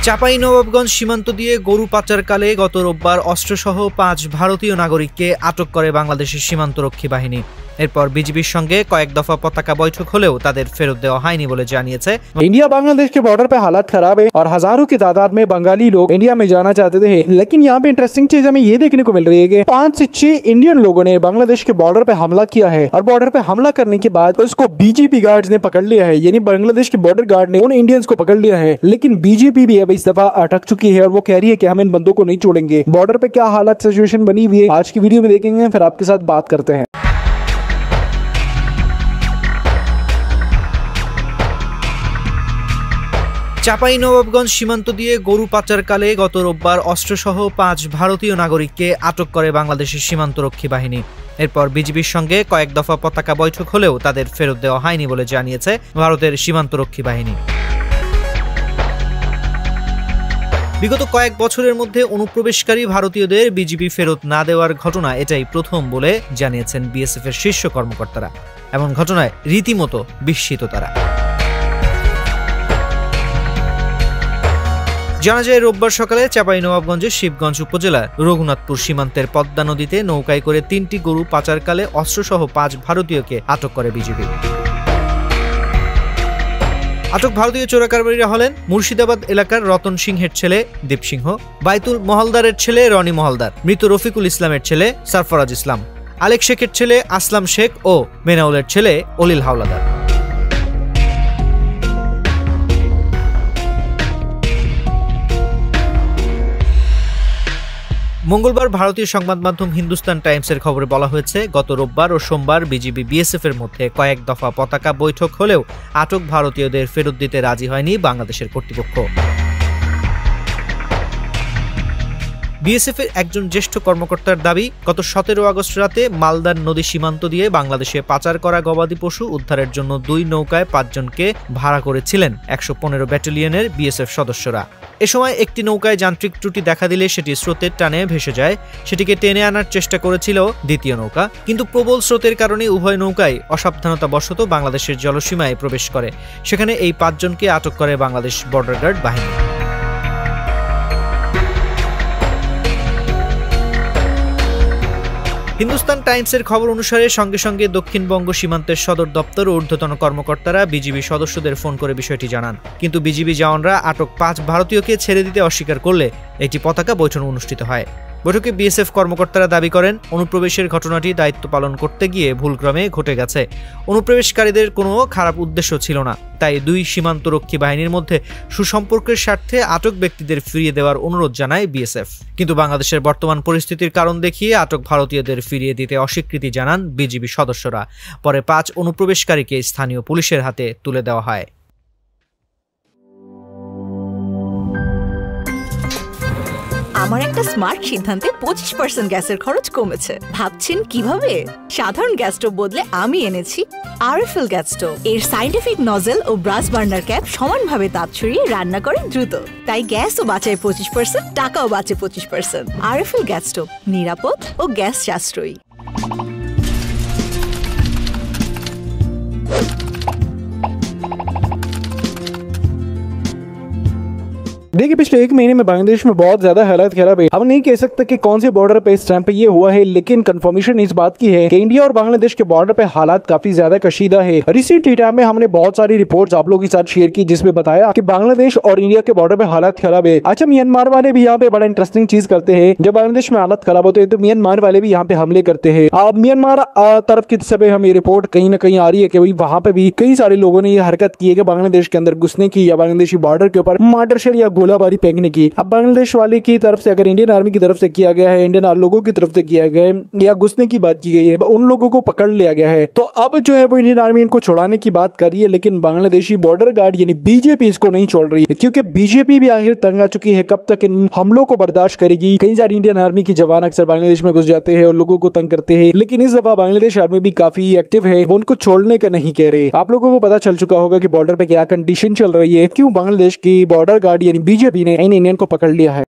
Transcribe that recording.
চাঁপাইনবাবগঞ্জ সীমান্ত দিয়ে গরু পাচারকালে গত রোববার অস্ত্রসহ ৫ ভারতীয় নাগরিককে আটক করে বাংলাদেশের সীমান্তরক্ষী বাহিনী। এরপর বিজিবির সঙ্গে কয়েক দফা পতাকা বৈঠক হলেও তাদের ফেরত দেওয়া হয়নি বলে জানিয়েছে। इंडिया बांग्लादेश के बॉर्डर पे हालात खराब है और हजारों की तादाद में बंगाली लोग इंडिया में जाना चाहते थे, लेकिन यहाँ पे इंटरेस्टिंग चीज हमें ये देखने को मिल रही है कि 5 से 6 इंडियन लोगों ने बांग्लादेश के बॉर्डर पे हमला किया है और बॉर्डर पे हमला करने के बाद उसको बीजेपी गार्ड्स ने पकड़ लिया है। यानी बांग्लादेश के बॉर्डर गार्ड ने उन इंडियंस को पकड़ लिया है, लेकिन बीजेपी भी अब इस दफा अटक चुकी है और वो कह रही है कि हम इन बंदों को नहीं छोड़ेंगे। बॉर्डर पे क्या हालात सिचुएशन बनी हुई है आज की वीडियो में देखेंगे, फिर आपके साथ बात करते हैं। চাঁপাইনবাবগঞ্জ সীমান্ত দিয়ে গরু পাচারকালে গত রোববার অস্ত্রসহ ৫ ভারতীয় নাগরিককে আটক করে বাংলাদেশের সীমান্তরক্ষী বাহিনী। এরপর বিজিবির সঙ্গে কয়েক দফা পতাকা বৈঠক হলেও তাদের ফেরত দেওয়া হয়নি বলে জানিয়েছে ভারতের সীমান্তরক্ষী বাহিনী। বিগত কয়েক বছরের মধ্যে অনুপ্রবেশকারী ভারতীয়দের বিজিবি ফেরত না দেওয়ার ঘটনা এটাই প্রথম বলে জানিয়েছেন বিএসএফ এর শীর্ষ কর্মকর্তারা। এমন ঘটনায় রীতিমতো বিস্মিত তারা। জানা যায়, রোববার সকালে চাঁপাইনবাবগঞ্জের শিবগঞ্জ উপজেলার রঘুনাথপুর সীমান্তের পদ্মা নদীতে নৌকায় করে ৩টি গরু পাচারকালে অস্ত্রসহ ৫ ভারতীয়কে আটক করে বিজিবি। আটক ভারতীয় চোরাকারবারীরা হলেন মুর্শিদাবাদ এলাকার রতন সিংহের ছেলে দীপ সিংহ, বাইতুল মহলদারের ছেলে রনি মহলদার, মৃত রফিকুল ইসলামের ছেলে সরফরাজ ইসলাম, আলেক শেখের ছেলে আসলাম শেখ ও মেনাউলের ছেলে অলিল হাওলাদার। মঙ্গলবার ভারতীয় সংবাদ মাধ্যম হিন্দুস্তান টাইমসের খবরে বলা হয়েছে, গত রোববার ও সোমবার বিজিবি বিএসএফ এর মধ্যে কয়েক দফা পতাকা বৈঠক হলেও আটক ভারতীয়দের ফেরত দিতে রাজি হয়নি বাংলাদেশের কর্তৃপক্ষ। বিএসএফ এর একজন জ্যেষ্ঠ কর্মকর্তার দাবি, গত ১৭ আগস্ট রাতে মালদার নদী সীমান্ত দিয়ে বাংলাদেশে পাচার করা গবাদি পশু উদ্ধারের জন্য ২ নৌকায় ৫ জনকে ভাড়া করেছিলেন ১১৫ ব্যাটালিয়নের বিএসএফ সদস্যরা। এ সময় একটি নৌকায় যান্ত্রিক ত্রুটি দেখা দিলে সেটি স্রোতের টানে ভেসে যায়। সেটিকে টেনে আনার চেষ্টা করেছিল দ্বিতীয় নৌকা, কিন্তু প্রবল স্রোতের কারণে উভয় নৌকায় অসাবধানতাবশত বাংলাদেশের জলসীমায় প্রবেশ করে। সেখানে এই ৫ জনকে আটক করে বাংলাদেশ বর্ডার গার্ড বাহিনী। হিন্দুস্তান টাইমসের খবর অনুসারে সঙ্গে সঙ্গে দক্ষিণবঙ্গ সীমান্তের সদর দপ্তর ও ঊর্ধ্বতন কর্মকর্তারা বিজিবি সদস্যদের ফোন করে বিষয়টি জানান, কিন্তু বিজিবি জওয়ানরা আটক ৫ ভারতীয়কে ছেড়ে দিতে অস্বীকার করলে একটি পতাকা বৈঠক অনুষ্ঠিত হয়। বৈঠকে বিএসএফ কর্মকর্তারা দাবি করেন, অনুপ্রবেশের ঘটনাটি দায়িত্ব পালন করতে গিয়ে ভুলক্রমে ঘটে গেছে। অনুপ্রবেশকারীদের কোনো খারাপ উদ্দেশ্য ছিল না, তাই ২ সীমান্তরক্ষী বাহিনীর মধ্যে সুসম্পর্কের স্বার্থে আটক ব্যক্তিদের ফিরিয়ে দেওয়ার অনুরোধ জানায় বিএসএফ। কিন্তু বাংলাদেশের বর্তমান পরিস্থিতির কারণ দেখিয়ে আটক ভারতীয়দের ফিরিয়ে দিতে অস্বীকৃতি জানান বিজিবি সদস্যরা। পরে ৫ অনুপ্রবেশকারীকে স্থানীয় পুলিশের হাতে তুলে দেওয়া হয়। আমার একটা স্মার্ট সিদ্ধান্তে 25% গ্যাসের খরচ কমেছে। ভাবছেন কিভাবে? সাধারণ গ্যাস স্টোভ বদলে আমি এনেছি আরএফএল গ্যাস স্টোভ। এর সাইন্টিফিক নজল ও ব্রাস বার্নার ক্যাপ সমানভাবে তাপ ছড়িয়ে রান্না করে দ্রুত, তাই গ্যাসও বাঁচায় 25%, টাকাও বাঁচে 25%। আরএফএল গ্যাস স্টোভ নিরাপদ ও গ্যাস সাশ্রয়ী। देखिए, पिछले 1 महीने में बांग्लादेश में बहुत ज्यादा हालात खराब है। हम नहीं कह सकते कि कौन से बॉर्डर पे इस टाइम पे ये हुआ है, लेकिन कंफर्मेशन इस बात की है कि इंडिया और बांग्लादेश के बॉर्डर पे हालात काफी ज्यादा कशीदा है। रिसेंट टाइम में हमने बहुत सारी रिपोर्ट्स आप लोगों के साथ शेयर की, जिसमें बताया कि बांग्लादेश और इंडिया के बॉर्डर पे हालात खराब है। अच्छा, म्यांमार वाले भी यहाँ पे बड़ा इंटरेस्टिंग चीज करते हैं। जब बांग्लादेश में हालात खराब होते हैं तो म्यांमार वाले भी यहाँ पे हमले करते हैं। अब म्यांमार तरफ की तरफ हमें रिपोर्ट कहीं ना कहीं आ रही है कि भाई वहाँ पे भी कई सारे लोगों ने ये हरकत की है कि बांग्लादेश के अंदर घुसने की या बांग्लादेशी बॉर्डर के ऊपर मार्टर शेल या गोलाबारी फेंकने की। अब बांग्लादेश वाले की तरफ से अगर इंडियन आर्मी की तरफ से किया गया है, इंडियन लोगों की तरफ से किया गया है या घुसने की बात की गई है, उन लोगों को पकड़ लिया गया है। तो अब जो है वो इंडियन आर्मी इनको छुड़ाने की बात कर रही है, लेकिन बांग्लादेशी बॉर्डर गार्ड यानी बीजेपी इसको नहीं छोड़ रही है, क्योंकि बीजेपी भी आखिर तंग आ चुकी है। कब तक इन हमलों को बर्दाश्त करेगी? कई सारी इंडियन आर्मी की जवान अक्सर बांग्लादेश में घुस जाते हैं और लोगों को तंग करते हैं, लेकिन इस दफा बांग्लादेश आर्मी भी काफी एक्टिव है, वो उनको छोड़ने का नहीं कह रहे। आप लोगों को पता चल चुका होगा कि बॉर्डर पे क्या कंडीशन चल रही है, क्यों बांग्लादेश की बॉर्डर गार्ड यानी बीजेपी ने इन इंडियन को पकड़ लिया है।